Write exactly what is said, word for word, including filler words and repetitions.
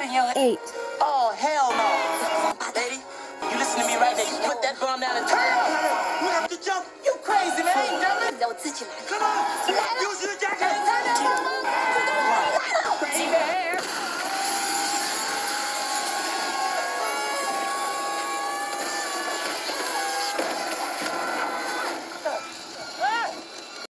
in your head? Eight. Oh, hell no. Lady, you listen to me right there. You put that bomb down and turn. You have to jump. You crazy, man. I ain't dumb. Come on. Use